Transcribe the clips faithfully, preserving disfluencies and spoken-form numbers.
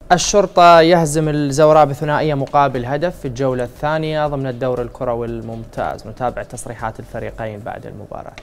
الشرطة يهزم الزوراء بثنائية مقابل هدف في الجولة الثانية ضمن الدور الكروي الممتاز. نتابع تصريحات الفريقين بعد المباراة.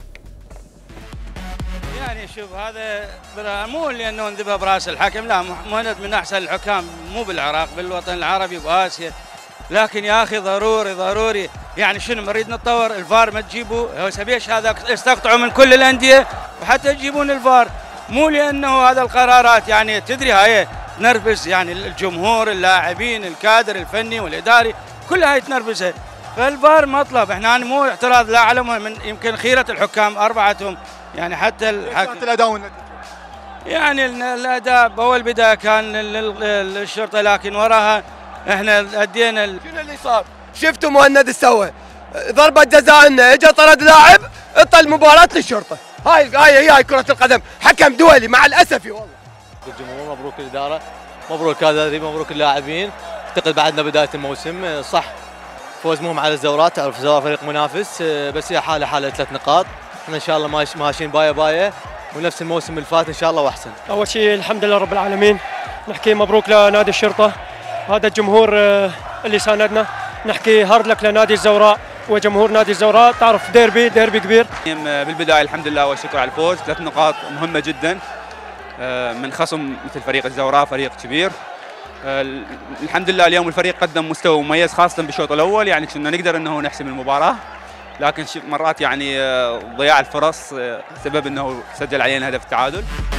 يعني شوف هذا مو لانه انذبها براس الحكم، لا، مهند من احسن الحكام مو بالعراق، بالوطن العربي واسيا، لكن يا اخي ضروري ضروري يعني شنو نريد نتطور الفار ما تجيبوا، هو سبيش هذا استقطعوا من كل الانديه وحتى يجيبون الفار، مو لانه هذا القرارات يعني تدري هاي تنرفز يعني الجمهور، اللاعبين، الكادر الفني والاداري كلها هاي تنرفزها، فالفار مطلب، احنا مو اعتراض لا على من يمكن خيره الحكام اربعتهم يعني حتى الحكم الاداء والنتيجه يعني الاداء باول بدايه كان للشرطه، لكن وراها احنا ادينا ال... شنو اللي صار؟ شفتوا مهند سوى ضربه جزاء انه اجى طرد لاعب اعطى المباراه للشرطه، هاي هاي هي كره القدم، حكم دولي مع الاسف والله. الجمهور مبروك الاداره، مبروك الكادري، مبروك اللاعبين، اعتقد بعدنا بدايه الموسم صح فوز مهم على الزوراء، تعرف الزوراء فريق منافس بس هي حاله حاله ثلاث نقاط، احنا ان شاء الله ماشيين بايه بايه ونفس الموسم اللي فات ان شاء الله واحسن. اول شيء الحمد لله رب العالمين، نحكي مبروك لنادي الشرطه، هذا الجمهور اللي ساندنا، نحكي هارد لك لنادي الزوراء وجمهور نادي الزوراء، تعرف ديربي ديربي كبير. بالبدايه الحمد لله والشكر على الفوز، ثلاث نقاط مهمه جدا من خصم مثل فريق الزوراء، فريق كبير. الحمد لله اليوم الفريق قدم مستوى مميز خاصه بالشوط الاول، يعني كنا نقدر انه نحسم المباراه، لكن مرات يعني ضياع الفرص سبب انه سجل علينا هدف التعادل.